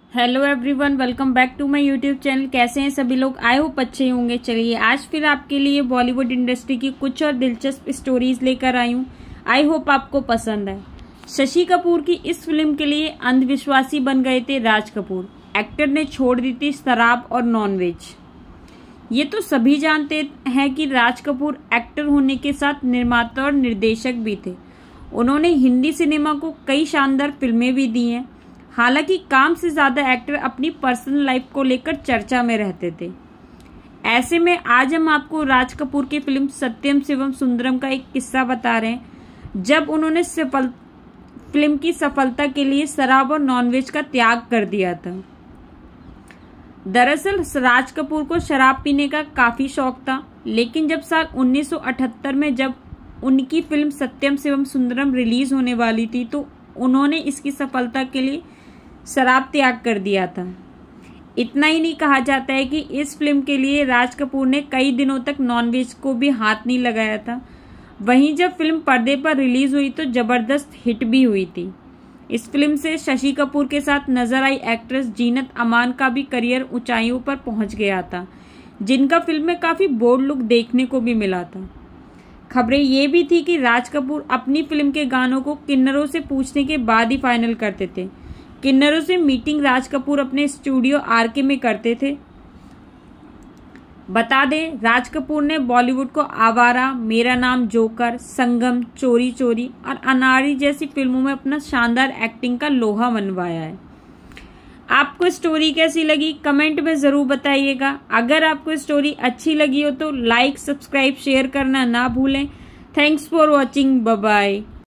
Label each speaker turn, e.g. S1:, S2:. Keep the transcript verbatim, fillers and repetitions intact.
S1: Hello everyone, welcome back to my YouTube channel. कैसे हैं सभी लोग? आई होप अच्छे होंगे। चलिए आज फिर आपके लिए बॉलीवुड इंडस्ट्री की कुछ और दिलचस्प स्टोरीज लेकर आई हूँ। आई होप आपको पसंद है। शशि कपूर की इस फिल्म के लिए अंधविश्वासी बन गए थे राज कपूर। एक्टर ने छोड़ दी थी शराब और नॉनवेज। ये तो सभी जानते हैं कि राज कपूर एक्टर होने के साथ निर्माता और निर्देशक भी थे। उन्होंने हिंदी सिनेमा को कई शानदार फिल्में भी दी हैं। हालांकि काम से ज्यादा एक्टर अपनी पर्सनल लाइफ को लेकर चर्चा में रहते थे। ऐसे में आज हम आपको राज कपूर की फिल्म सत्यम शिवम सुंदरम का एक किस्सा बता रहे हैं, जब उन्होंने सफल फिल्म की सफलता के लिए शराब और नॉनवेज का त्याग कर दिया था। दरअसल राज कपूर को शराब पीने का काफी शौक था, लेकिन जब साल उन्नीस सौ अठहत्तर में जब उनकी फिल्म सत्यम शिवम सुंदरम रिलीज होने वाली थी, तो उन्होंने इसकी सफलता के लिए शराब त्याग कर दिया था। इतना ही नहीं, कहा जाता है कि इस फिल्म के लिए राज कपूर ने कई दिनों तक नॉनवेज को भी हाथ नहीं लगाया था। वहीं जब फिल्म पर्दे पर रिलीज हुई तो जबरदस्त हिट भी हुई थी। इस फिल्म से शशि कपूर के साथ नजर आई एक्ट्रेस जीनत अमान का भी करियर ऊंचाइयों पर पहुंच गया था, जिनका फिल्म में काफी बोल्ड लुक देखने को भी मिला था। खबरें ये भी थी कि राज कपूर अपनी फिल्म के गानों को किन्नरों से पूछने के बाद ही फाइनल करते थे। किन्नरों से मीटिंग राज कपूर अपने स्टूडियो आरके में करते थे। बता दें, राज कपूर ने बॉलीवुड को आवारा, मेरा नाम जोकर, संगम, चोरी चोरी और अनारी जैसी फिल्मों में अपना शानदार एक्टिंग का लोहा मनवाया है। आपको स्टोरी कैसी लगी कमेंट में जरूर बताइएगा। अगर आपको स्टोरी अच्छी लगी हो तो लाइक, सब्सक्राइब, शेयर करना ना भूलें। Thanks for watching. Bye bye.